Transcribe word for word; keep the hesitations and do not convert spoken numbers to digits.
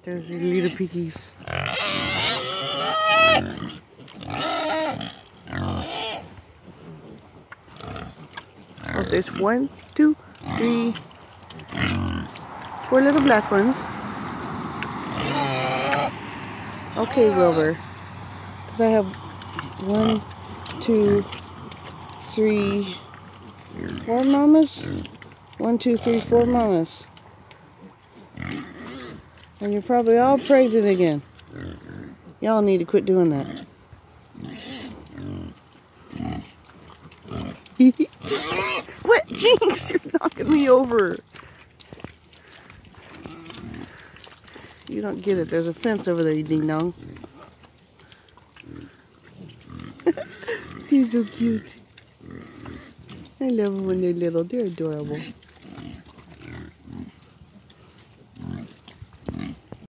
There's the little piggies. Oh, there's one, two, three, four little black ones. Okay, Wilbur. Because I have one, two, three, four mamas. One, two, three, four mamas. And you're probably all pregnant again. Y'all need to quit doing that. What? Jinx, you're knocking me over. You don't get it. There's a fence over there, you ding-dong. They're so cute. I love them when they're little. They're adorable.